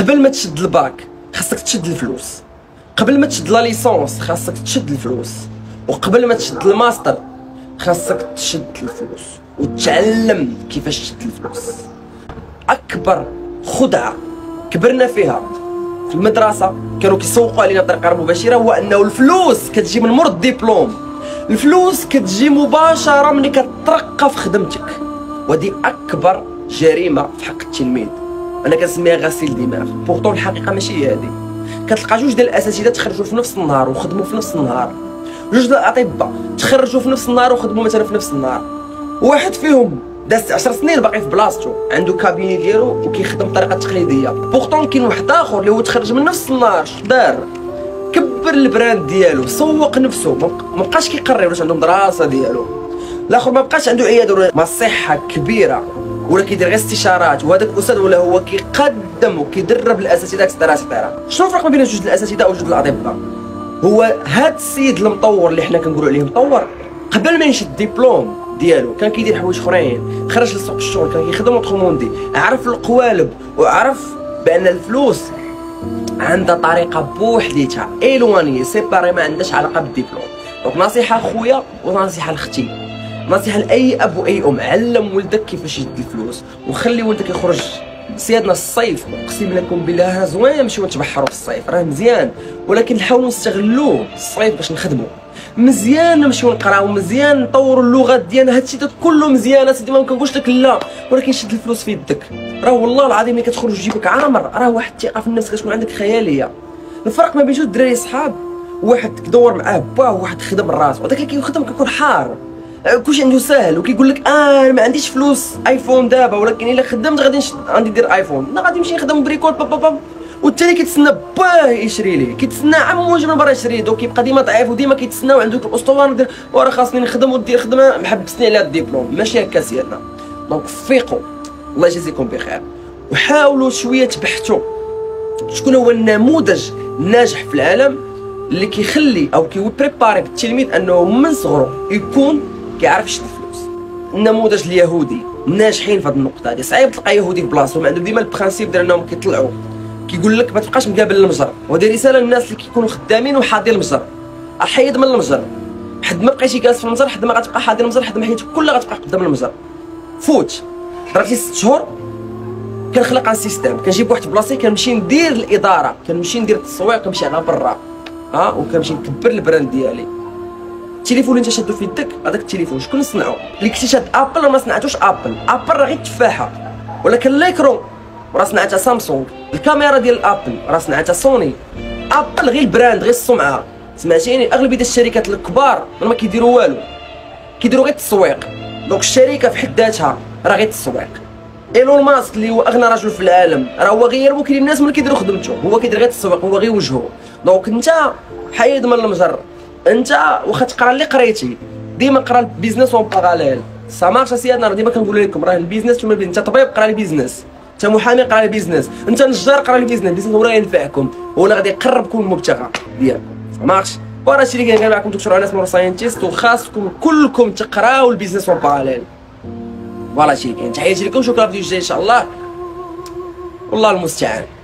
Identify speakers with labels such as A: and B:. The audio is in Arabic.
A: قبل ما تشد الباك خاصك تشد الفلوس، قبل ما تشد لا ليسونس خاصك تشد الفلوس، وقبل ما تشد الماستر خاصك تشد الفلوس وتعلم كيفاش تشد الفلوس. اكبر خدعه كبرنا فيها في المدرسه كانوا كيسوقوا علينا بطريقه غير مباشره هو انه الفلوس كتجي من مور الدبلوم، الفلوس كتجي مباشره ملي كترقى في خدمتك، ودي اكبر جريمه في حق التلميذ. انا كنسميها غسيل دماغ. بورطون الحقيقه ماشي هي هذه. كتلقى جوج ديال الاساتذه تخرجوا في نفس النهار وخدموا في نفس النهار، جوج ديال الاطباء تخرجوا في نفس النهار وخدموا مثلا في نفس النهار، واحد فيهم داز 10 سنين باقي في بلاصتو عنده كابيني ديالو وكيخدم بطريقه تقليديه. بورطون كاين واحد اخر اللي هو تخرج من نفس النهار، دار كبر البراند ديالو، سوق نفسه، مابقاش كيقرر واش عنده دراسه ديالو، الاخر ما بقاش عنده عياده ولا مصحه كبيره ولا كيدير غير استشارات، وهذاك الاستاذ ولا هو كيقدم وكيدرب الاساتذه اكسترا. شنو الفرق ما بين جوج الاساتذه وجوج الاطباء؟ هو هاد السيد المطور اللي حنا كنقولوا عليه مطور قبل ما يشد الدبلوم ديالو كان كيدير حوايج اخرين، خرج لسوق الشغل، كان كيخدم اوتوموندي، عرف القوالب وعرف بان الفلوس عندها طريقه بوحديتها ايلوانيه سيباري، ما عندهاش علاقه بالدبلوم. دونك نصيحه خويا ونصيحه لاختي، نصيحه لاي اب واي ام، علم ولدك كيفاش يشد الفلوس وخلي ولدك يخرج. سيادنا الصيف اقسم لكم بالله راه زوين نمشيو نتبحروا في الصيف، راه مزيان، ولكن نحاولوا نستغلوه الصيف باش نخدموا، مزيان نمشيو نقراو، مزيان نطوروا اللغات ديالنا، هادشي كله مزيان اسيدي، ما كنقولش لك لا، ولكن شد الفلوس في يدك. راه والله العظيم ملي كتخرج جيبك عامر، راه واحد الثقه في النفس كتكون عندك خياليه. الفرق ما بين جوج الدراري صحاب، واحد كدور معاه باه وواحد خدم راسو، هذاك اللي كيخدم كيكون حار، كلشي عنده ساهل وكيقول لك انا ما عنديش فلوس ايفون دابا، ولكن الا خدمت غادي ندير ايفون، لا غادي نمشي نخدم بريكول بابا، والثاني كيتسنى باه يشري ليه، كيتسنى عمو يجي من برا يشري، دونك كيبقى ديما ضعيف وديما كيتسنى وعنده الاسطوانه ندير وراه خاصني نخدم ودير خدمه محبسني على الدبلوم، ماشي هكا سيادنا. دونك فيقوا، الله يجازيكم بخير، وحاولوا شويه تبحثوا شكون هو النموذج الناجح في العالم اللي كيخلي او كيبريباري التلميذ انه من صغره يكون كيعرف يشد الفلوس. النموذج اليهودي ناجحين في هذه النقطه هذه، صعيب تلقى يهودي في بلاصتهم عندهم ديما البرانسيب ديال انهم كيطلعوا كيقول لك ما تبقاش مقابل المجر، وهذه رساله للناس اللي كيكونوا خدامين وحاضين المجر، حيد من المجر، حد ما بقيتي جالس في المجر، حد ما غتبقى حاضر المجر، حد ما حياتك كلها غتبقى قدام المجر. فوت ضربتي 6 شهور كنخلق ان سيستيم، كنجيب واحد بلاصتي، كنمشي ندير الاداره، كنمشي ندير التسويق، كنمشي على برا وكنمشي نكبر البراند ديالي. التليفون اللي انت شادو في يدك هذاك التليفون شكون صنعو؟ اللي كنتي شاد ابل راه ما صنعتوش ابل راه غير تفاحه، ولكن الايكرون راه صنعتها سامسونج، الكاميرا ديال ابل راه صنعتها سوني، ابل غير البراند غير السمعه، سمعتيني؟ اغلبيه الشركات الكبار ما كيديروا والو، كيديروا غير التسويق. دونك الشركه في حد ذاتها راه غير التسويق. ايلون ماسك اللي هو اغنى رجل في العالم راه هو غير ممكن الناس ملي كيديروا خدمته، هو كيدير غير التسويق، هو غير وجهه. دونك انت حيد من المجر، انت واخا تقرا اللي قريتي ديما قرا البيزنس اون باراليل، سا مارش سيادنا، راه ديما كنقول لكم راه البيزنس ثم انت طبيب قرا البيزنس، انت محامي قرا البيزنس، انت نجار قرا البيزنس هو راه ينفعكم، هو غادي يقربكم المبتغى ديالكم، سا مارش. وراه هادشي اللي كاين معكم دكتور انس مورو ساينتيست، وخاصكم كلكم تقراو البيزنس اون باراليل. فوالا هادشي اللي كاين. تحياتي لكم، شكرا في الفيديو الجاي ان شاء الله، والله المستعان.